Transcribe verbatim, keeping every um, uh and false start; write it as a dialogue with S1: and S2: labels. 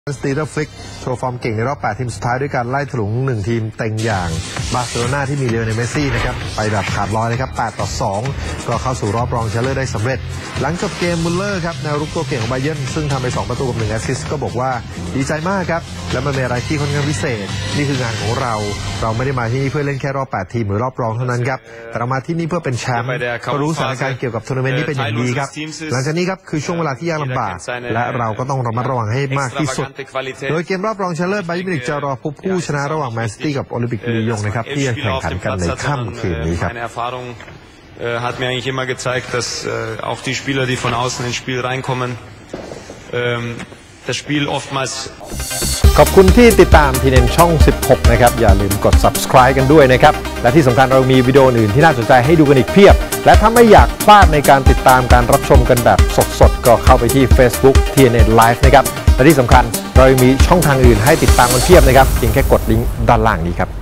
S1: สตีเดอร์ฟลิกโชว์ฟอร์มเก่งในรอบแปดทีมสุดท้ายด้วยการไล่ถลุงหนึ่งทีมเต็งอย่างบาร์เซโลนาที่มีเลโอเนล เมสซี่นะครับไปแบบขาดลอยนะครับแปดต่อสองก็เข้าสู่รอบรองชนะเลิศได้สำเร็จหลังจบเกมมุลเลอร์ครับแนวรุกตัวเก่งของไบเยิร์นซึ่งทำไปสองประตูกับหนึ่งแอสซิสต์ก็บอกว่าดีใจมากครับและมันเป็นอะไรที่ค่อนข้างพิเศษนี่คืองานของเราเราไม่ได้มาที่นี่เพื่อเล่นแค่รอบแปดทีมหรือรอบรองเท่านั้นครับแต่เรามาที่นี่เพื่อเป็นแชมป์ก็รู้สถานการณ์เกี่ยวกับทัวร์นาเมนต์นี้เป็นอย่างดีครับหลังจากนี้ครับคือช่วงเวลาที่ยากลำบากและเราก็ต้องระมัดระวังให้มากที่สุดโดยเกมรอบรองชนะเลิศไบเยิร์นมิวนิกจะรอพบผู้ชนะระหว่างแมนซิตี้กับโอลิมปิกลียงนะครับที่จะแข่งขันกันในค่ำคืนนี้ครับ
S2: hat mir eigentlich immer gezeigt, dass äh, auch die Spieler, die von außen ins Spiel reinkommen, ähm, das Spiel oftmals
S3: ขอบคุณที่ติดตามทีเน็นช่องสิบหกนะครับอย่าลืมกด ซับสไครบ์ กันด้วยนะครับและที่สำคัญเรามีวิดีโออื่นที่น่าสนใจให้ดูกันอีกเพียบและถ้าไม่อยากพลาดในการติดตามการรับชมกันแบบสดๆก็เข้าไปที่ Facebook ที เอ็น เอ็น Live นะครับและที่สำคัญเรามีช่องทางอื่นให้ติดตามกันเพียบนะครับเพียงแค่กดลิงก์ด้านล่างนี้ครับ